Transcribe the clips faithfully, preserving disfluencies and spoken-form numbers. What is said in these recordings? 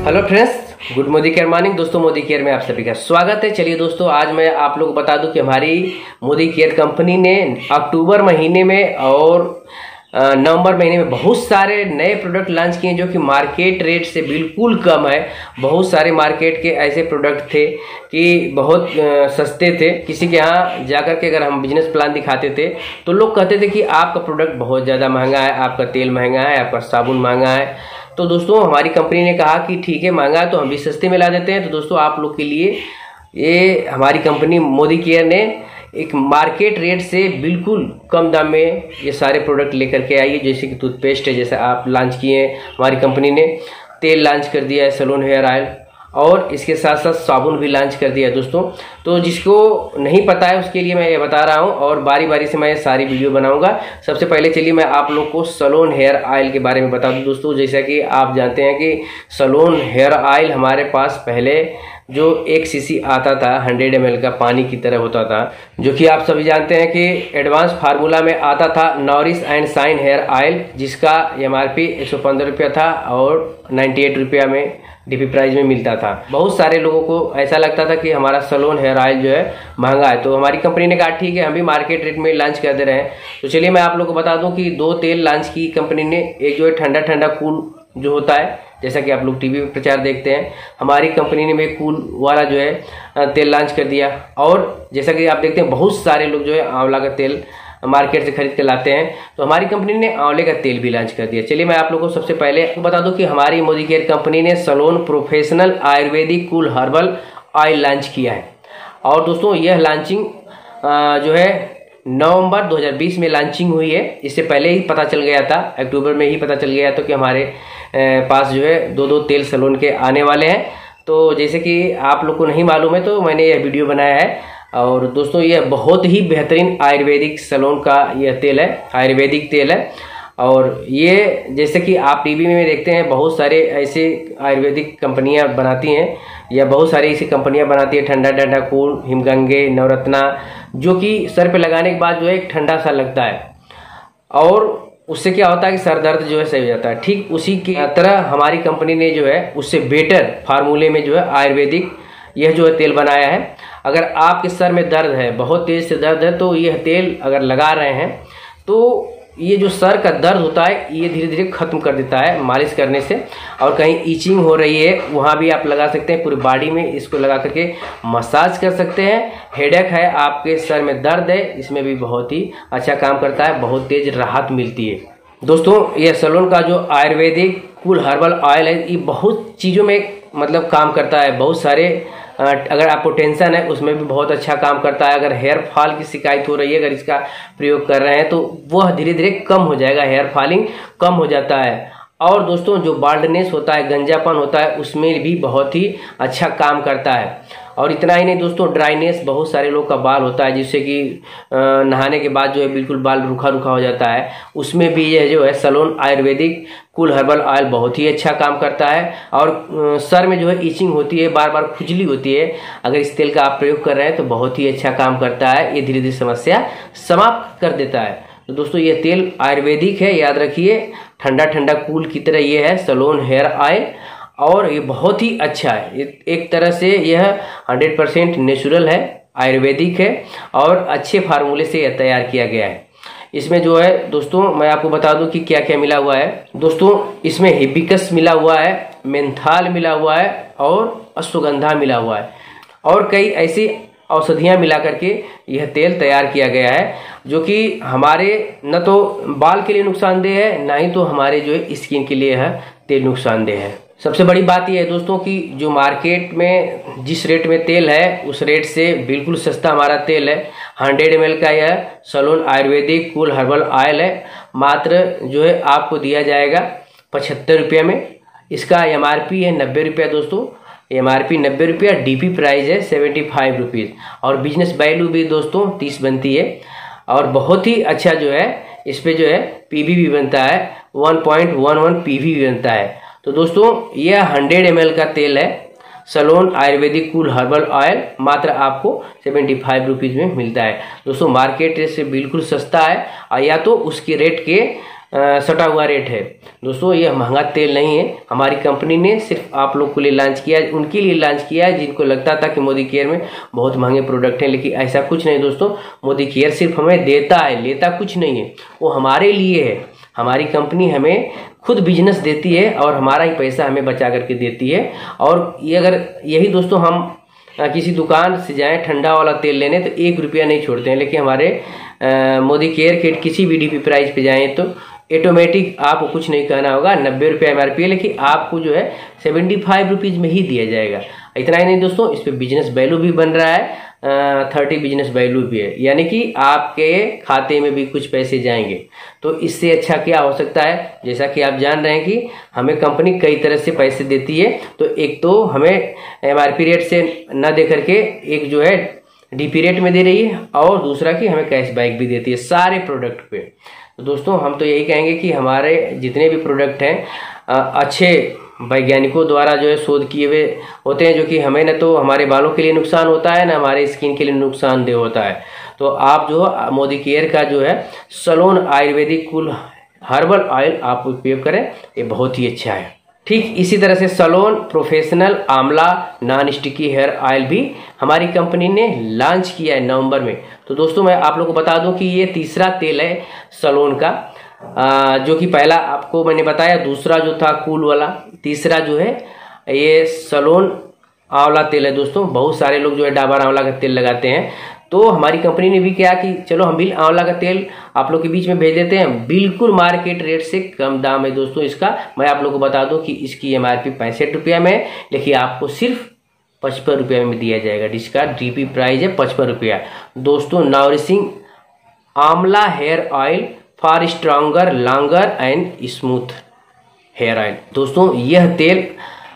Hello friends, good Modicare morning. दोस्तों, Modi care में आप सभी का स्वागत है। चलिए दोस्तों, आज मैं आप लोग को बता दूं कि हमारी मोदी केयर कंपनी ने अक्टूबर महीने में और नवंबर महीने में बहुत सारे नए प्रोडक्ट लॉन्च किए जो कि मार्केट रेट से बिल्कुल कम है। बहुत सारे मार्केट के ऐसे प्रोडक्ट थे कि बहुत सस्ते थे। किसी के यहाँ जाकर के अगर हम बिजनेस प्लान दिखाते थे तो लोग कहते थे कि आपका प्रोडक्ट बहुत ज़्यादा महंगा है, आपका तेल महंगा है, आपका साबुन महंगा है। तो दोस्तों, हमारी कंपनी ने कहा कि ठीक है, महंगा है तो हम भी सस्ते में ला देते हैं। तो दोस्तों, आप लोग के लिए ये हमारी कंपनी मोदी केयर ने एक मार्केट रेट से बिल्कुल कम दाम में ये सारे प्रोडक्ट लेकर के आई है। जैसे कि टूथपेस्ट है, जैसे आप लॉन्च किए हैं, हमारी कंपनी ने तेल लॉन्च कर दिया है, सैलून हेयर ऑयल, और इसके साथ साथ साबुन भी लॉन्च कर दिया है दोस्तों। तो जिसको नहीं पता है उसके लिए मैं ये बता रहा हूँ और बारी बारी से मैं ये सारी वीडियो बनाऊंगा। सबसे पहले चलिए मैं आप लोग को सैलून हेयर ऑयल के बारे में बता दूँ दोस्तों। जैसा कि आप जानते हैं कि सैलून हेयर ऑयल हमारे पास पहले जो एक सीसी आता था हंड्रेड एम एल का, पानी की तरह होता था, जो कि आप सभी जानते हैं कि एडवांस फार्मूला में आता था nourish and shine hair oil, जिसका एम आर पी एक सौ पंद्रह रुपया था और नाइन्टी एट रुपया में डीपी प्राइस में मिलता था। बहुत सारे लोगों को ऐसा लगता था कि हमारा सैलून हेयर ऑयल जो है महंगा है। तो हमारी कंपनी ने कहा ठीक है, हम भी मार्केट रेट में लॉन्च कर दे रहे हैं। तो चलिए मैं आप लोगों को बता दूं कि दो तेल लॉन्च की कंपनी ने। एक जो है ठंडा ठंडा कूल जो होता है, जैसा कि आप लोग टीवी पे प्रचार देखते हैं, हमारी कंपनी ने भी कूल वाला जो है तेल लॉन्च कर दिया। और जैसा कि आप देखते हैं बहुत सारे लोग जो है आंवला का तेल मार्केट से खरीद के लाते हैं, तो हमारी कंपनी ने आंवले का तेल भी लॉन्च कर दिया। चलिए मैं आप लोगों को सबसे पहले बता दूं कि हमारी मोदी केयर कंपनी ने salon professional Ayurvedic cool herbal oil launch किया है। और दोस्तों, यह लॉन्चिंग जो है नवंबर दो हज़ार बीस में लॉन्चिंग हुई है। इससे पहले ही पता चल गया था, अक्टूबर में ही पता चल गया था कि हमारे पास जो है दो दो तेल सैलून के आने वाले हैं। तो जैसे कि आप लोग को नहीं मालूम है तो मैंने यह वीडियो बनाया है। और दोस्तों, यह बहुत ही बेहतरीन आयुर्वेदिक सैलून का यह तेल है, आयुर्वेदिक तेल है। और ये जैसे कि आप टीवी में देखते हैं बहुत सारे ऐसे आयुर्वेदिक कंपनियां बनाती हैं, या बहुत सारी ऐसी कंपनियां बनाती है ठंडा ठंडा कूल, हिमगंगे, नवरत्ना, जो कि सर पे लगाने के बाद जो है एक ठंडा सा लगता है और उससे क्या होता है कि सर दर्द जो है सही हो जाता है। ठीक उसी की तरह हमारी कंपनी ने जो है उससे बेटर फार्मूले में जो है आयुर्वेदिक यह जो है तेल बनाया है। अगर आपके सर में दर्द है, बहुत तेज से दर्द है, तो यह तेल अगर लगा रहे हैं तो ये जो सर का दर्द होता है ये धीरे धीरे खत्म कर देता है मालिश करने से। और कहीं ईचिंग हो रही है वहाँ भी आप लगा सकते हैं, पूरी बॉडी में इसको लगा करके मसाज कर सकते हैं। हेडेक है, आपके सर में दर्द है, इसमें भी बहुत ही अच्छा काम करता है, बहुत तेज राहत मिलती है। दोस्तों, ये सैलून का जो आयुर्वेदिक कूल हर्बल ऑयल है ये बहुत चीज़ों में मतलब काम करता है। बहुत सारे अगर आपको टेंशन है उसमें भी बहुत अच्छा काम करता है। अगर हेयर फॉल की शिकायत हो रही है, अगर इसका प्रयोग कर रहे हैं तो वह धीरे धीरे कम हो जाएगा, हेयर फॉलिंग कम हो जाता है। और दोस्तों, जो बाल्डनेस होता है, गंजापन होता है, उसमें भी बहुत ही अच्छा काम करता है। और इतना ही नहीं दोस्तों, ड्राइनेस, बहुत सारे लोग का बाल होता है जिससे कि नहाने के बाद जो है बिल्कुल बाल रूखा रूखा हो जाता है, उसमें भी यह जो है salon Ayurvedic cool herbal oil बहुत ही अच्छा काम करता है। और सर में जो है ईचिंग होती है, बार बार खुजली होती है, अगर इस तेल का आप प्रयोग कर रहे हैं तो बहुत ही अच्छा काम करता है। ये धीरे धीरे समस्या समाप्त कर देता है। तो दोस्तों, ये तेल आयुर्वेदिक है, याद रखिए, ठंडा ठंडा कूल की तरह ये है सैलून हेयर ऑयल। और ये बहुत ही अच्छा है, एक तरह से यह हंड्रेड परसेंट नेचुरल है, आयुर्वेदिक है और अच्छे फार्मूले से यह तैयार किया गया है। इसमें जो है दोस्तों, मैं आपको बता दूं कि क्या क्या मिला हुआ है। दोस्तों, इसमें हिबिस्कस मिला हुआ है, मेंथाल मिला हुआ है और अश्वगंधा मिला हुआ है और कई ऐसी औषधियाँ मिला करके यह तेल तैयार किया गया है, जो कि हमारे न तो बाल के लिए नुकसानदेह है, ना ही तो हमारे जो है स्किन के लिए है तेल नुकसानदेह है। सबसे बड़ी बात यह है दोस्तों कि जो मार्केट में जिस रेट में तेल है उस रेट से बिल्कुल सस्ता हमारा तेल है। हंड्रेड एम एल का यह salon Ayurvedic cool herbal oil है, मात्र जो है आपको दिया जाएगा पचहत्तर रुपये में। इसका एम आर पी है नब्बे रुपया दोस्तों, एम आर पी नब्बे रुपया, डी पी प्राइस है सेवेंटी फाइव रुपीज़ और बिजनेस वैल्यू भी दोस्तों तीस बनती है। और बहुत ही अच्छा जो है इस पर जो है पी वी भी बनता है, one point one one P V भी बनता है। तो दोस्तों, यह हंड्रेड एम एल का तेल है salon Ayurvedic cool herbal oil, मात्र आपको सेवेंटी फाइव रुपीज़ में मिलता है दोस्तों। मार्केट रेट से बिल्कुल सस्ता है, या तो उसके रेट के सटा हुआ रेट है। दोस्तों ये महंगा तेल नहीं है, हमारी कंपनी ने सिर्फ आप लोग के लिए लॉन्च किया है, उनके लिए लॉन्च किया है जिनको लगता था कि मोदी केयर में बहुत महंगे प्रोडक्ट हैं, लेकिन ऐसा कुछ नहीं दोस्तों। मोदी केयर सिर्फ हमें देता है, लेता कुछ नहीं है, वो हमारे लिए है। हमारी कंपनी हमें खुद बिजनेस देती है और हमारा ही पैसा हमें बचा करके देती है। और ये अगर यही दोस्तों हम किसी दुकान से जाएं ठंडा वाला तेल लेने तो एक रुपया नहीं छोड़ते हैं, लेकिन हमारे आ, मोदी केयर किट किसी भी डीपी प्राइस पे जाएं तो ऑटोमेटिक आपको कुछ नहीं कहना होगा, नब्बे रुपये एम आर पी है, लेकिन आपको जो है सेवेंटी फाइव रुपीज़ में ही दिया जाएगा। इतना ही नहीं दोस्तों, इस पर बिजनेस वैल्यू भी बन रहा है, थर्टी बिजनेस वैल्यू भी है, यानी कि आपके खाते में भी कुछ पैसे जाएंगे। तो इससे अच्छा क्या हो सकता है, जैसा कि आप जान रहे हैं कि हमें कंपनी कई तरह से पैसे देती है। तो एक तो हमें एमआरपी रेट से न दे करके एक जो है डीपी रेट में दे रही है, और दूसरा कि हमें कैशबैक भी देती है सारे प्रोडक्ट पे। तो दोस्तों हम तो यही कहेंगे कि हमारे जितने भी प्रोडक्ट हैं अच्छे वैज्ञानिकों द्वारा जो है शोध किए हुए होते हैं, जो कि हमें न तो हमारे बालों के लिए नुकसान होता है, ना हमारे स्किन के लिए नुकसानदेह होता है। तो आप जो मोदी केयर का जो है salon Ayurvedic cool herbal oil आप उपयोग करें, ये बहुत ही अच्छा है। ठीक इसी तरह से salon professional amla non sticky hair oil भी हमारी कंपनी ने लॉन्च किया है नवंबर में। तो दोस्तों मैं आप लोगों को बता दूं कि ये तीसरा तेल है सलोन का, आ, जो कि पहला आपको मैंने बताया, दूसरा जो था कूल वाला, तीसरा जो है ये सलोन आंवला तेल है। दोस्तों बहुत सारे लोग जो है डाबर आंवला का तेल लगाते हैं, तो हमारी कंपनी ने भी क्या कि चलो हम भी आंवला का तेल आप लोग के बीच में भेज देते हैं, बिल्कुल मार्केट रेट से कम दाम है दोस्तों इसका। मैं आप लोग को बता दूं कि इसकी एम आर पी पैंसठ रुपया में है, लेकिन आपको सिर्फ पचपन रुपया में दिया जाएगा, जिसका डीपी प्राइस है पचपन रुपया। दोस्तों nourishing amla hair oil for stronger longer and smooth hair oil. दोस्तों यह तेल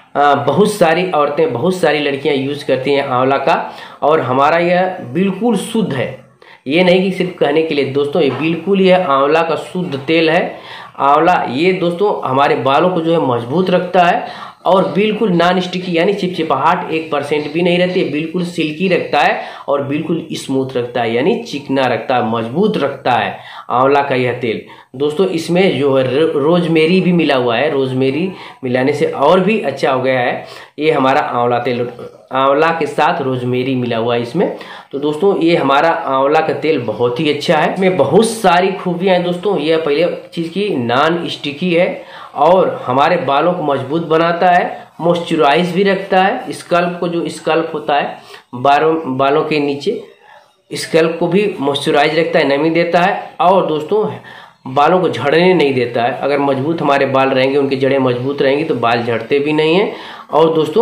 बहुत सारी औरतें, बहुत सारी लड़कियां यूज करती हैं आंवला का, और हमारा यह बिल्कुल शुद्ध है। ये नहीं कि सिर्फ कहने के लिए दोस्तों, ये बिल्कुल यह आंवला का शुद्ध तेल है। आंवला ये दोस्तों हमारे बालों को जो है मजबूत रखता है, और बिल्कुल नॉन स्टिकी यानी चिपचिपाहट एक परसेंट भी नहीं रहती है, बिल्कुल सिल्की रखता है और बिल्कुल स्मूथ रखता है, यानी चिकना रखता है, मजबूत रखता है आंवला का यह तेल। दोस्तों इसमें जो है रोजमेरी भी मिला हुआ है, रोजमेरी मिलाने से और भी अच्छा हो गया है ये हमारा आंवला तेल, आंवला के साथ रोजमेरी मिला हुआ है इसमें। तो दोस्तों ये हमारा आंवला का तेल बहुत ही अच्छा है, इसमें बहुत सारी खूबियां हैं दोस्तों। यह पहले चीज़ की नॉन स्टिकी है, और हमारे बालों को मजबूत बनाता है, मॉइस्चराइज भी रखता है, स्कल्प को जो स्कल्प होता है बालों बालों के नीचे, स्कल्प को भी मॉइस्चराइज रखता है, नमी देता है, और दोस्तों बालों को झड़ने नहीं देता है। अगर मजबूत हमारे बाल रहेंगे, उनकी जड़ें मजबूत रहेंगी तो बाल झड़ते भी नहीं हैं, और दोस्तों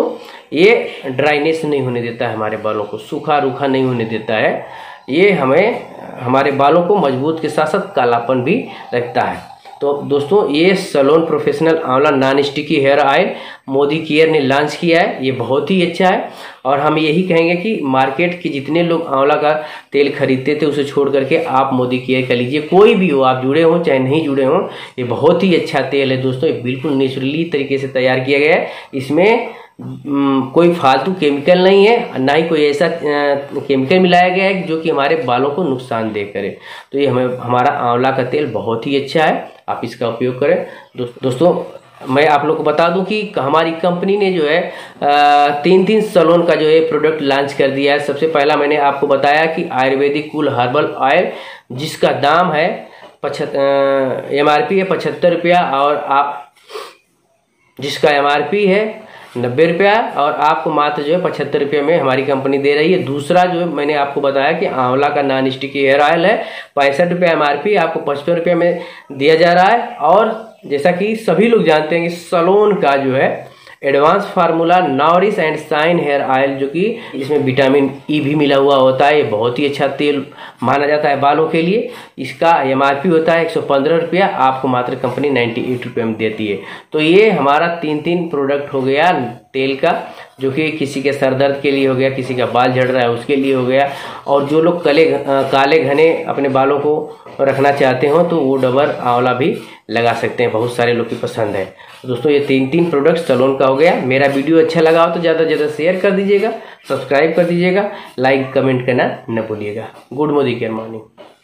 ये ड्राइनेस नहीं होने देता है, हमारे बालों को सूखा रूखा नहीं होने देता है। ये हमें हमारे बालों को मजबूत के साथ साथ कालापन भी रखता है। तो दोस्तों ये salon professional amla non sticky hair oil Modicare ने लॉन्च किया है, ये बहुत ही अच्छा है। और हम यही कहेंगे कि मार्केट के जितने लोग आंवला का तेल खरीदते थे उसे छोड़ करके आप मोदी केयर का लीजिए, कोई भी हो, आप जुड़े हों चाहे नहीं जुड़े हों, ये बहुत ही अच्छा तेल है दोस्तों। ये बिल्कुल नेचुरली तरीके से तैयार किया गया है, इसमें कोई फालतू केमिकल नहीं है, ना ही कोई ऐसा केमिकल मिलाया गया है जो कि हमारे बालों को नुकसान दे करे। तो ये हमें हमारा आंवला का तेल बहुत ही अच्छा है, आप इसका उपयोग करें। दोस्त, दोस्तों मैं आप लोग को बता दूं कि हमारी कंपनी ने जो है तीन तीन सलोन का जो है प्रोडक्ट लॉन्च कर दिया है। सबसे पहला मैंने आपको बताया कि आयुर्वेदिक कूल हर्बल ऑयल, जिसका दाम है पचहत्तर एम आर पी है पचहत्तर रुपया, और आप जिसका एम आर पी है नब्बे रुपया, और आपको मात्र जो है पचहत्तर रुपये में हमारी कंपनी दे रही है। दूसरा जो है मैंने आपको बताया कि आंवला का नॉन स्टिकी हेयर ऑयल है, पैंसठ रुपये एम आर पी, आपको पचपन रुपये में दिया जा रहा है। और जैसा कि सभी लोग जानते हैं कि सलोन का जो है advance formula nourish and shine hair oil, जो कि इसमें विटामिन ई भी मिला हुआ होता है, ये बहुत ही अच्छा तेल माना जाता है बालों के लिए। इसका एम आर पी होता है एक सौ पंद्रह रुपया, आपको मात्र कंपनी नाइन्टी एट रुपये में देती है। तो ये हमारा तीन तीन प्रोडक्ट हो गया तेल का, जो कि किसी के सर दर्द के लिए हो गया, किसी का बाल झड़ रहा है उसके लिए हो गया, और जो लोग कले काले घने अपने बालों को रखना चाहते हो तो वो डबर आंवला भी लगा सकते हैं, बहुत सारे लोग की पसंद है। तो दोस्तों ये तीन तीन प्रोडक्ट सलोन का हो गया। मेरा वीडियो अच्छा लगा हो तो ज़्यादा से ज़्यादा शेयर कर दीजिएगा, सब्सक्राइब कर दीजिएगा, लाइक कमेंट करना न भूलिएगा। Good Modicare morning.